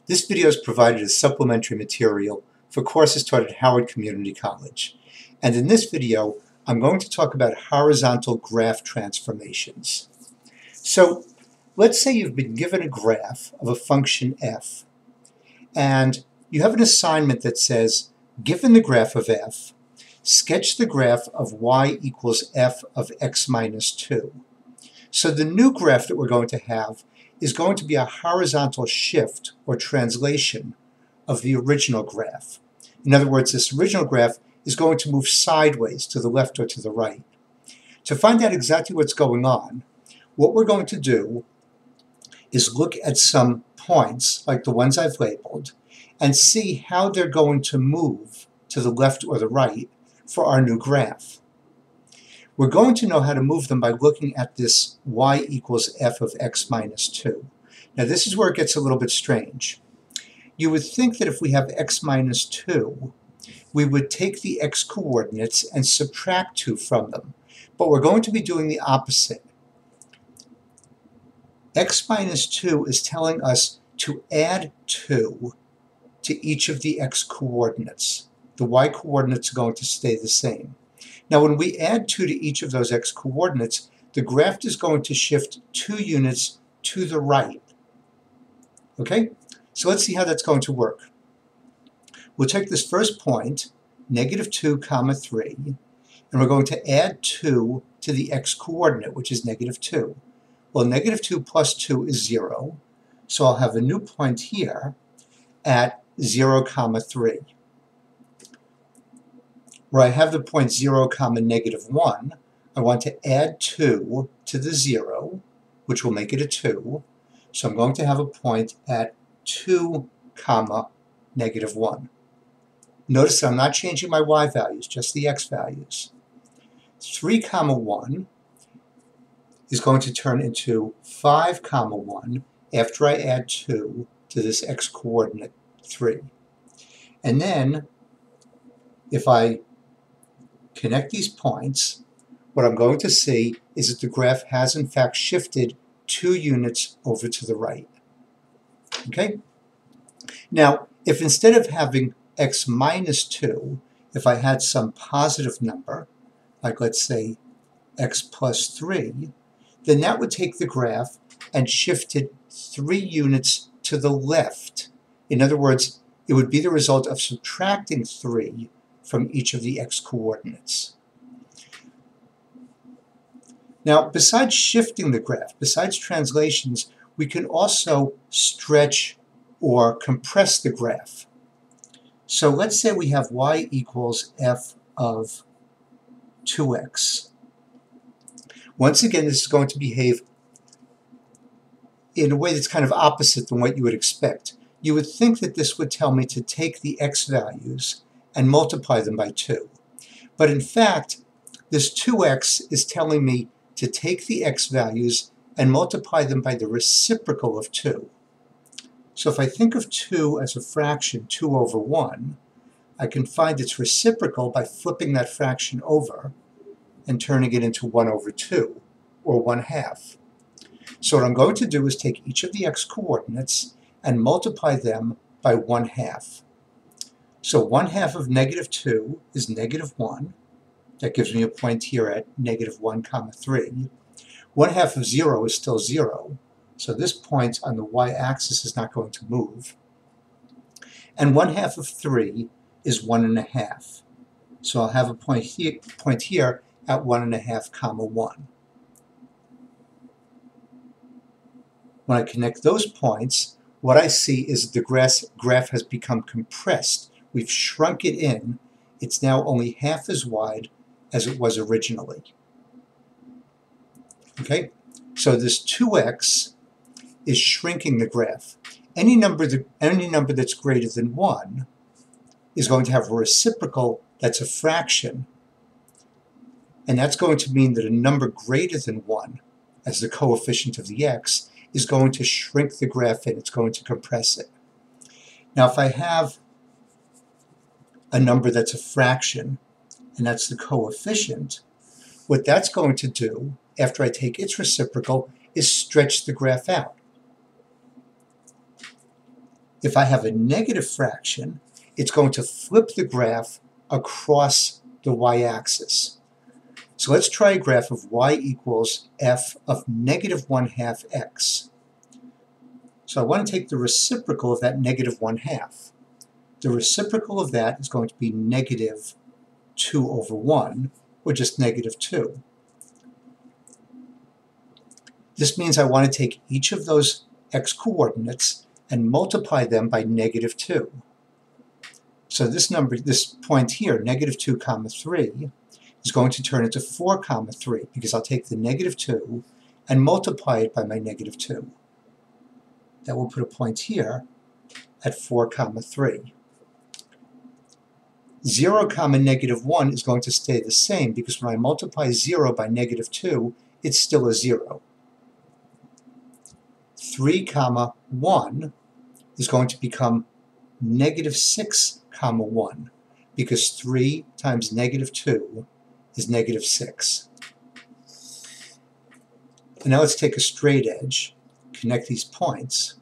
This video is provided as supplementary material for courses taught at Howard Community College. And in this video, I'm going to talk about horizontal graph transformations. So let's say you've been given a graph of a function f, and you have an assignment that says, given the graph of f, sketch the graph of y equals f of x minus 2. So the new graph that we're going to have is going to be a horizontal shift or translation of the original graph. In other words, this original graph is going to move sideways to the left or to the right. To find out exactly what's going on, what we're going to do is look at some points, like the ones I've labeled, and see how they're going to move to the left or the right for our new graph. We're going to know how to move them by looking at this y equals f of x minus 2. Now this is where it gets a little bit strange. You would think that if we have x minus 2, we would take the x coordinates and subtract 2 from them. But we're going to be doing the opposite. X minus 2 is telling us to add 2 to each of the x coordinates. The y coordinates are going to stay the same. Now when we add 2 to each of those x coordinates, the graph is going to shift 2 units to the right. Okay? So let's see how that's going to work. We'll take this first point, negative 2, comma 3, and we're going to add 2 to the x coordinate, which is negative 2. Well, negative 2 plus 2 is 0, so I'll have a new point here at 0, comma 3. Where I have the point 0, comma negative 1, I want to add 2 to the 0, which will make it a 2. So I'm going to have a point at 2, comma negative 1. Notice that I'm not changing my y values, just the x values. 3, comma 1 is going to turn into 5, comma 1 after I add 2 to this x coordinate 3. And then, if I connect these points, what I'm going to see is that the graph has in fact shifted 2 units over to the right. Okay? Now, if instead of having x minus 2, if I had some positive number, like let's say x plus 3, then that would take the graph and shift it 3 units to the left. In other words, it would be the result of subtracting 3 from each of the x coordinates. Now, besides shifting the graph, besides translations, we can also stretch or compress the graph. So let's say we have y equals f of 2x. Once again, this is going to behave in a way that's kind of opposite than what you would expect. You would think that this would tell me to take the x values and multiply them by 2. But in fact, this 2x is telling me to take the x values and multiply them by the reciprocal of 2. So if I think of 2 as a fraction, 2 over 1, I can find its reciprocal by flipping that fraction over and turning it into 1 over 2, or 1/2. So what I'm going to do is take each of the x coordinates and multiply them by 1/2. So 1/2 of negative 2 is negative 1. That gives me a point here at negative 1, comma 3. 1/2 of 0 is still 0. So this point on the y-axis is not going to move. And 1/2 of 3 is 1.5. So I'll have a point here at 1.5, comma 1. When I connect those points, what I see is that the graph has become compressed. We've shrunk it in. It's now only half as wide as it was originally. Okay? So this 2x is shrinking the graph. Any number that's greater than 1 is going to have a reciprocal that's a fraction. And that's going to mean that a number greater than 1, as the coefficient of the x, is going to shrink the graph in. It's going to compress it. Now if I have a number that's a fraction, and that's the coefficient, what that's going to do, after I take its reciprocal, is stretch the graph out. If I have a negative fraction, it's going to flip the graph across the y-axis. So let's try a graph of y equals f of negative 1/2 x. So I want to take the reciprocal of that negative 1/2. The reciprocal of that is going to be negative 2 over 1, or just negative 2. This means I want to take each of those x coordinates and multiply them by negative 2. So this point here, negative 2 comma 3, is going to turn into 4 comma 3, because I'll take the negative 2 and multiply it by my negative 2. That will put a point here at 4 comma 3. 0 comma negative 1 is going to stay the same, because when I multiply 0 by negative 2, it's still a 0. 3 comma 1 is going to become negative 6 comma 1, because 3 times negative 2 is negative 6. And now let's take a straight edge, connect these points.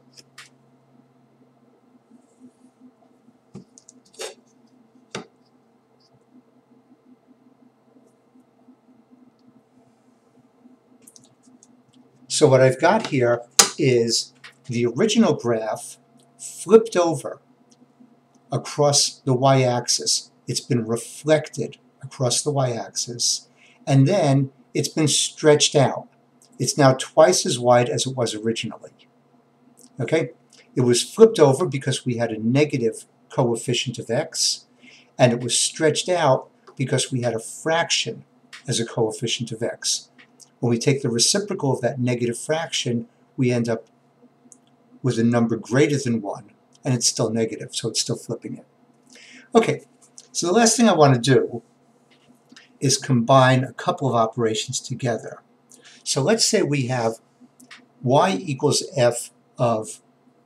So what I've got here is the original graph flipped over across the y-axis. It's been reflected across the y-axis, and then it's been stretched out. It's now twice as wide as it was originally. Okay? It was flipped over because we had a negative coefficient of x, and it was stretched out because we had a fraction as a coefficient of x. When we take the reciprocal of that negative fraction, we end up with a number greater than 1, and it's still negative, so it's still flipping it. Okay, so the last thing I want to do is combine a couple of operations together. So let's say we have y equals f of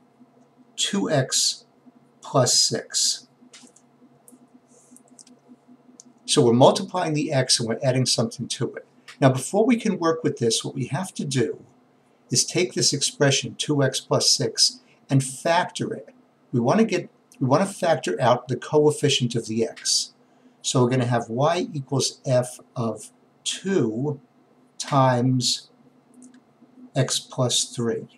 2x plus 6. So we're multiplying the x and we're adding something to it. Now before we can work with this, what we have to do is take this expression 2x plus 6 and factor it. We want to factor out the coefficient of the x. So we're going to have y equals f of 2 times x plus 3.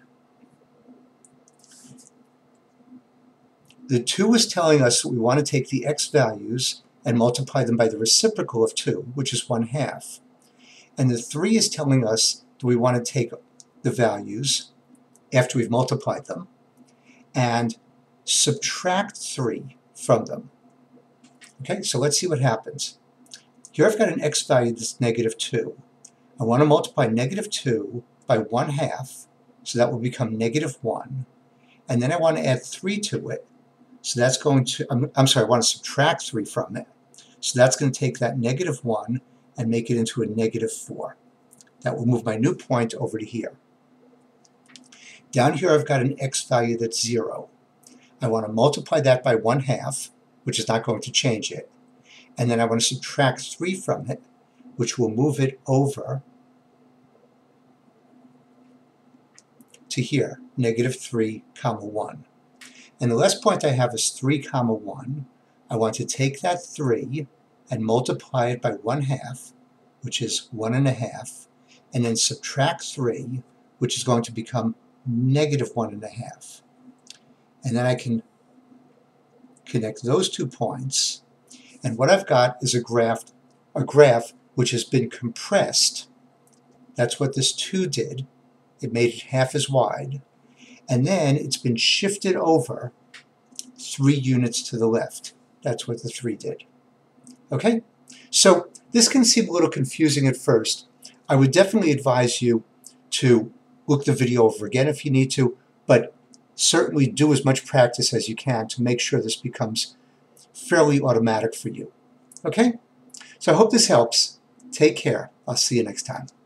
The 2 is telling us that we want to take the x values and multiply them by the reciprocal of 2, which is 1/2. And the 3 is telling us that we want to take the values after we've multiplied them and subtract 3 from them. Okay, so let's see what happens. Here I've got an x value that's negative 2. I want to multiply negative 2 by 1/2, so that will become negative 1. And then I want to add 3 to it. So that's going to, I'm sorry, I want to subtract 3 from it. So that's going to take that negative 1 and make it into a negative 4. That will move my new point over to here. Down here I've got an x value that's 0. I want to multiply that by 1/2, which is not going to change it. And then I want to subtract 3 from it, which will move it over to here, negative 3 comma 1. And the last point I have is 3 comma 1. I want to take that 3 and multiply it by 1/2, which is 1.5, and then subtract 3, which is going to become negative 1.5. And then I can connect those 2 points, and what I've got is a graph which has been compressed. That's what this 2 did. It made it half as wide, and then it's been shifted over 3 units to the left. That's what the 3 did. Okay? So this can seem a little confusing at first. I would definitely advise you to look the video over again if you need to, but certainly do as much practice as you can to make sure this becomes fairly automatic for you. Okay? So I hope this helps. Take care. I'll see you next time.